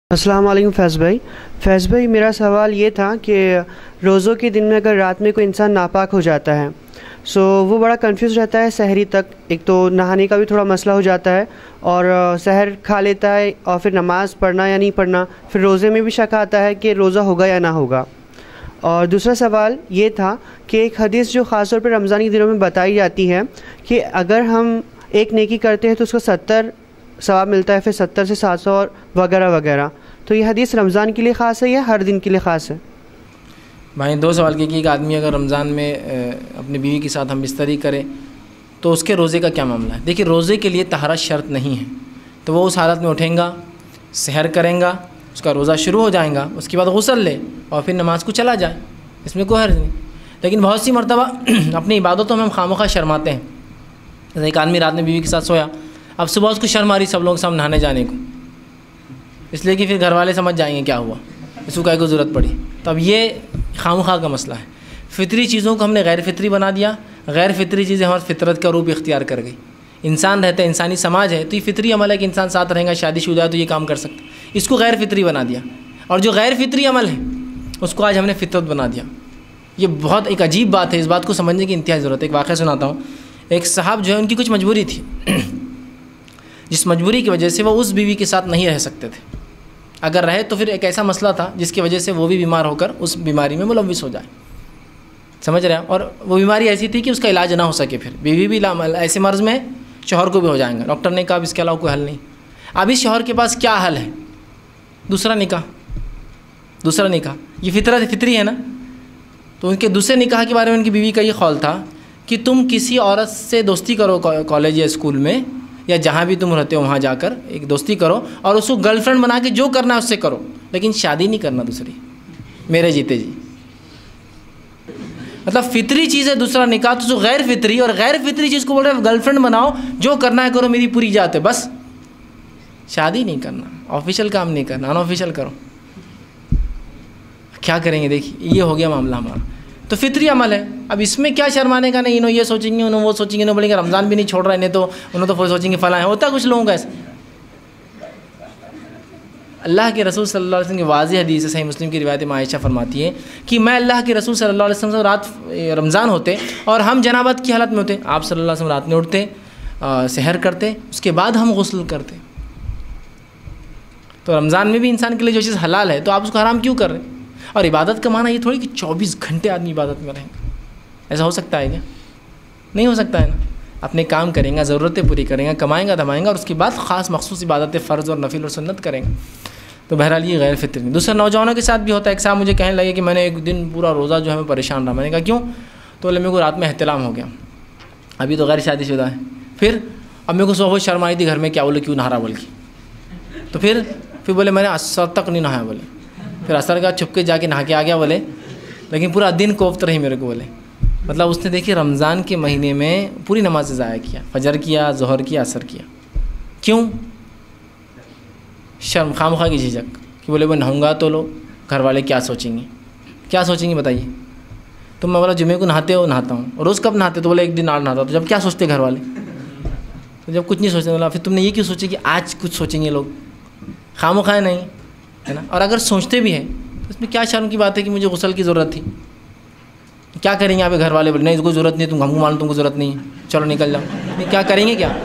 السلام علیکم فیض بھائی میرا سوال یہ تھا کہ روزوں کے دن میں اگر رات میں کوئی انسان ناپاک ہو جاتا ہے وہ بڑا کنفیوز رہتا ہے سحری تک. ایک تو نہانے کا بھی تھوڑا مسئلہ ہو جاتا ہے اور سحر کھا لیتا ہے اور پھر نماز پڑھنا یا نہیں پڑھنا, پھر روزے میں بھی شک آتا ہے کہ روزہ ہوگا یا نہ ہوگا. اور دوسرا سوال یہ تھا کہ ایک حدیث جو خاص طور پہ رمضان کے دنوں میں بتائی جاتی ہے کہ اگر ہم ایک نیکی کرتے ہیں تو اس کو 70 ثواب ملتا ہے, پھر 70 سے 700 اور وغیرہ وغیرہ. تو یہ حدیث رمضان کے لیے خاص ہے یا ہر دن کے لیے خاص ہے؟ بھائی دو سوال کی کہ ایک آدمی اگر رمضان میں اپنی بیوی کے ساتھ ہم بستری کرے تو اس کے روزے کا کیا معاملہ ہے؟ دیکھیے روزے کے لیے طہارت شرط نہیں ہے, تو وہ اس حالت میں اٹھیں گا, سحر کریں گا, اس کا روزہ شروع ہو جائیں گا, اس کے بعد غسل لے اور پھر نماز کو چلا جائے, اس میں کوئی حرج نہیں. لیکن بہت سی مرتبہ اپنی عبادتوں میں ہم خامخواہ شرماتے ہیں. جیسے ایک آدمی رات میں بیوی کے ساتھ سویا, اب صبح اس کو شرم آ رہی سب لوگوں کے سامنے نہانے جانے کو, اس لیے کہ پھر گھر والے سمجھ جائیں گے کیا ہوا, اس کو کہیں کو ضرورت پڑی. تو اب یہ خامخواہ کا مسئلہ ہے. فطری چیزوں کو ہم نے غیر فطری بنا دیا, غیر فطری چیزیں ہماری فطرت کا روپ اختیار کر گئی. انسان رہتا ہے, انسانی سماج ہے, تو یہ فطری عمل ہے کہ انسان ساتھ رہیں گا, شادی شدہ ہے تو یہ کام کر سکتا ہے, اس کو غیر فطری بنا دیا. اور جو غیر فطری عمل ہے اس کو آج ہم نے فطرت بنا دیا. یہ بہت ایک عجیب بات ہے, اس بات کو سمجھنے کی انتہائی ضرورت ہے. ایک واقعہ سناتا ہوں. ایک صاحب جو ہے ان کی کچھ مجبوری تھی, جس مجبوری کی وجہ سے وہ اس بیوی کے ساتھ نہیں رہ سکتے تھے. اگر رہے تو پھر ایک ایسا مسئلہ تھا جس کی وجہ سے وہ بھی بیمار ہو کر اس بیماری میں ملوث ہو جائے, سمجھ رہے ہیں. اور وہ بیماری ایسی تھی کہ اس کا علاج نہ ہو سکے, پھر بیوی بھی ایسے مرض میں شوہر کو بھی ہو جائیں گا. ڈاکٹر نے کہا اب اس کے علاوہ کوئی حل نہیں. اب اس شوہر کے پاس کیا حل ہے؟ دوسرا نکاح. یہ فطری ہے نا. تو ان کے دوسرے نکاح کے بارے میں ان کی بیوی کا یہ قول تھا کہ تم کسی عورت سے دوستی کرو کالج یا اسکول میں یا جہاں بھی تم رہتے ہو وہاں جا کر ایک دوستی کرو اور اس کو گرل فرینڈ بنا کے جو کرنا ہے اس سے کرو, لیکن شادی نہیں کرنا دوسری, میرے جیتے جی. مطلب فطری چیز ہے دوسرا نکاح, تو جو غیر فطری اور غیر فطری چیز کو بول رہے ہیں گرل فرینڈ بناؤ, جو کرنا ہے کرو, میری پوری اجازت ہے, بس شادی نہیں کرنا, آفیشیل کام نہیں کرنا, ان آفیشیل کرو. کیا کریں گے؟ دیکھیے یہ ہو گیا معاملہ ہمارا. تو فطری عمل ہے. اب اس میں کیا شرمانے کا نہیں, انہوں یہ سوچیں گے, انہوں وہ سوچیں گے, انہوں بولیں گے رمضان بھی نہیں چھوڑ رہا ہے, نہیں تو انہوں تو سوچیں گے فلاں ہے. ہوتا ہے کچھ لوگوں کا ایسا. اللہ کے رسول صلی اللہ علیہ وسلم کی واضح حدیث ہے, صحیح مسلم کی روایت میں عائشہ فرماتی ہے کہ میں اللہ کے رسول صلی اللہ علیہ وسلم سے رات رمضان ہوتے اور ہم جنابت کی حالت میں ہوتے, آپ صلی اللہ علیہ وسلم رات میں اٹھتے, سحر کرتے, اس کے بعد ہم غسل کرتے. تو رمضان میں بھی انسان کے لیے جو چیز حلال ہے تو آپ اس کو حرام کیوں کر رہے ہیں؟ اور عبادت کا معنی یہ تھوڑی کہ 24 گھنٹے آدمی عبادت میں رہیں گے. ایسا ہو سکتا ہے کیا؟ نہیں ہو سکتا ہے نا. اپنے کام کریں گا, ضرورتیں پوری کریں گا, کمائیں گا دھمائیں گا, اور اس کے بعد خاص مخصوص عبادتیں فرض اور نفل اور سنت کریں گا. تو بہرحال یہ غیر فطری نہیں. دوسرا نوجوانوں کے ساتھ بھی ہوتا ہے. ایک صاحب مجھے کہنے لگے کہ میں نے ایک دن پورا روزہ جو ہے میں پریشان رہا. میں نے کہا کیوں؟ تو میرے کو رات میں احتلام ہو گیا, ابھی تو غیر شادی شدہ ہے. پھر اب میرے کو صبح بہت شرم آئی تھی گھر میں, کیا بولے کیوں نہا رہا بول کے. تو پھر بولے میں نے عصر تک نہیں نہایا بولے. پھر عصر کا چھپ کے جا کے نہا کے آ گیا بولے, لیکن پورا دن کوفت رہی میرے کو بولے. مطلب اس نے دیکھیے رمضان کے مہینے میں پوری نماز ضائع کیا, فجر کیا, ظہر کیا, عصر کیا. کیوں؟ شرم, خامخواہ کی جھجک کہ بولے وہ نہاؤں گا تو لوگ گھر والے کیا سوچیں گے بتائیے. تو میں بولا جمعے کو نہاتے ہو؟ نہاتا ہوں. روز کب نہاتے؟ تو بولے ایک دن اور نہاتا. تو جب کیا سوچتے گھر والے؟ تو جب کچھ نہیں سوچتے بولا پھر تم نے یہ کیوں سوچے کہ آج کچھ سوچیں گے لوگ؟ خامخواہ نہیں ہے نا. اور اگر سوچتے بھی ہیں تو اس میں کیا شرم کی بات ہے کہ مجھے غسل کی ضرورت تھی. کیا کریں گے؟ آپ گھر والے بولے نہیں اس کو ضرورت نہیں, تم ہم کو معلوم تم کو ضرورت نہیں ہے, چلو نکل جاؤ. کیا کریں گے؟ کیا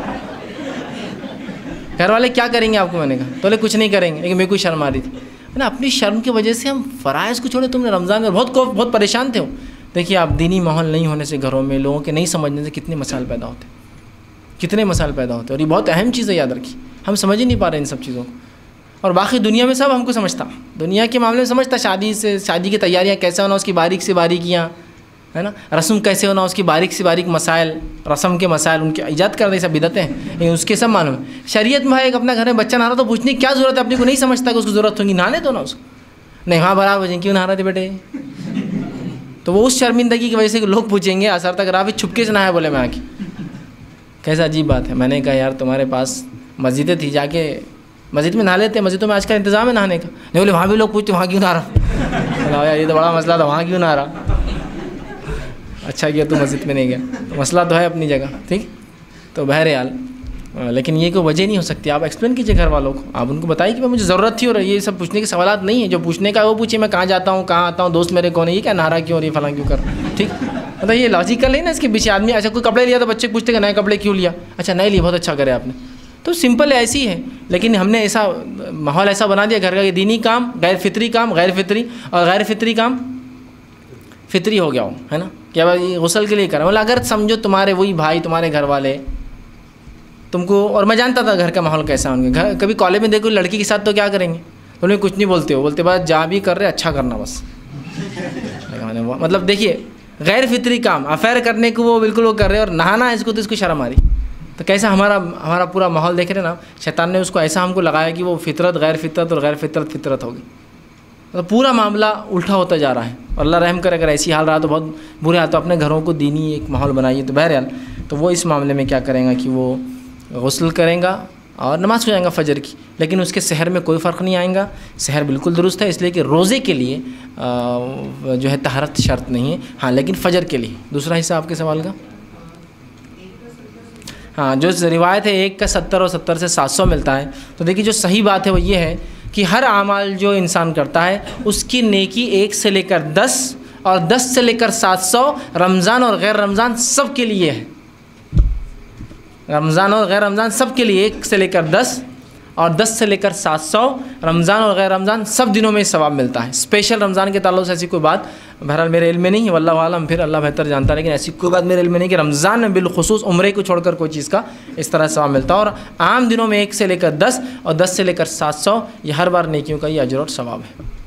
گھر والے کیا کریں گے آپ کو؟ میں نے کہا تو بولے کچھ نہیں کریں گے, لیکن میرے کو شرم آ رہی تھی نا. اپنی شرم کی وجہ سے ہم فرائض کو چھوڑے. تم نے رمضان میں بہت پریشان تھے ہو. دیکھیے آپ دینی ماحول نہیں ہونے سے گھروں میں لوگوں کے نہیں سمجھنے سے کتنے مسائل پیدا ہوتے ہیں, اور یہ بہت اہم چیز ہے, یاد رکھیے. ہم سمجھ ہی نہیں پا رہے ان سب چیزوں کو. اور باقی دنیا میں سب ہم کو سمجھتا, دنیا کے معاملے میں سمجھتا, شادی کی تیاریاں کیسے ہونا اس کی باریک سے باریکیاں ہے نا, رسم کیسے ہونا اس کی باریک سے باریک مسائل, رسم کے مسائل ان کی ایجاد کر دیں سب بدعتیں ہیں, لیکن اس کے سب معلوم ہے. شریعت میں ایک اپنا گھر میں بچہ نہا رہا تو پوچھنے کی کیا ضرورت ہے؟ اپنے کو نہیں سمجھتا کہ اس کو ضرورت ہوگی, نہانے دو نا اس کو. نہیں ہاں برابر وجہ کیوں نہا رہے تھے بیٹے؟ تو وہ اس شرمندگی کی وجہ سے لوگ پوچھیں گے اثر تک رہا چھپکے سے نہایا بولے میں آ کے. کیسا عجیب بات ہے. میں نے کہا یار تمہارے پاس مسجدیں تھی, جا کے مسجد میں نہا لیتے. مسجدوں میں آج کل انتظام ہے نہانے کا. نہیں بولے وہاں بھی لوگ پوچھتے وہاں کیوں نہ رہا. یار یہ تو بڑا مسئلہ تھا, وہاں کیوں نہ رہا. اچھا کیا تو مسجد میں نہیں گیا. مسئلہ تو ہے اپنی جگہ, ٹھیک. تو بہرحال لیکن یہ کوئی وجہ نہیں ہو سکتی. آپ ایکسپلین کیجیے گھر والوں کو, آپ ان کو بتائیے کہ مجھے ضرورت تھی, اور یہ سب پوچھنے کے سوالات نہیں ہیں. جو پوچھنے کا ہے وہ پوچھیے, میں کہاں جاتا ہوں, کہاں آتا ہوں, دوست میرے کون ہے, یہ کیا نہارا کیوں اور یہ فلاں کیوں کر رہا ہے, ٹھیک. مطلب یہ لاجیکل ہے نا اس کے پیچھے. آدمی اچھا کوئی کپڑے لیا تو بچے پوچھتے کہ نئے کپڑے کیوں لیا, اچھا نئے لیے, بہت اچھا کرے آپ نے. تو سمپل ایسی ہے. لیکن ہم نے ایسا ماحول ایسا بنا دیا گھر کا کہ دینی کام غیر فطری کام غیر فطری, اور غیر فطری کام فطری ہو گیا ہو, ہے نا, کہ بھائی غسل کے لیے کریں. مطلب اگر سمجھو تمہارے وہی بھائی, تمہارے گھر والے تم کو, اور میں جانتا تھا گھر کا ماحول کیسا ہے ان کے گھر. کبھی کالج میں دیکھو لڑکی کے ساتھ تو کیا کریں گے, انہیں کچھ نہیں بولتے ہو, بولتے بس جہاں بھی کر رہے اچھا کرنا بس. مطلب دیکھیے غیر فطری کام افیئر کرنے کو وہ بالکل وہ کر رہے, اور نہانا ہے اس کو تو اس کو شرم آ رہی. تو کیسا ہمارا پورا ماحول دیکھ رہے نا, شیطان نے اس کو ایسا ہم کو لگایا کہ وہ فطرت غیر فطرت اور غیر فطرت فطرت ہوگی. مطلب پورا معاملہ الٹا ہوتا جا رہا ہے. اور اللہ رحم کرے, اگر ایسی حال رہا تو بہت برے حال. تو اپنے گھروں کو دینی ایک ماحول بنائیے. تو بہرحال تو وہ اس معاملے میں کیا کریں گا کہ وہ غسل کریں گا اور نماز ہو جائیں گا فجر کی. لیکن اس کے سحر میں کوئی فرق نہیں آئے گا, سحر بالکل درست ہے, اس لیے کہ روزے کے لیے جو ہے طہارت شرط نہیں ہے. ہاں لیکن فجر کے لیے. دوسرا حصہ آپ کے سوال کا, ہاں جو روایت ہے 1 کا 70 اور 70 سے 700 ملتا ہے. تو دیکھیے جو صحیح بات ہے وہ یہ ہے کہ ہر اعمال جو انسان کرتا ہے اس کی نیکی 1 سے لے کر 10 اور 10 سے لے کر 700 رمضان اور غیر رمضان سب کے لیے ہے. رمضان اور غیر رمضان سب کے لیے 1 سے لے کر 10 اور 10 سے لے کر 700 رمضان اور غیر رمضان سب دنوں میں ثواب ملتا ہے. اسپیشل رمضان کے تعلق سے ایسی کوئی بات بہرحال میرے علم میں نہیں ہے, واللہ عالم, پھر اللہ بہتر جانتا ہے. لیکن ایسی کوئی بات میرے علم میں نہیں کہ رمضان میں بالخصوص عمرے کو چھوڑ کر کوئی چیز کا اس طرح ثواب ملتا ہے. اور عام دنوں میں 1 سے لے کر 10 اور 10 سے لے کر 700 یہ ہر بار نیکیوں کا یہ اجر اور ثواب ہے.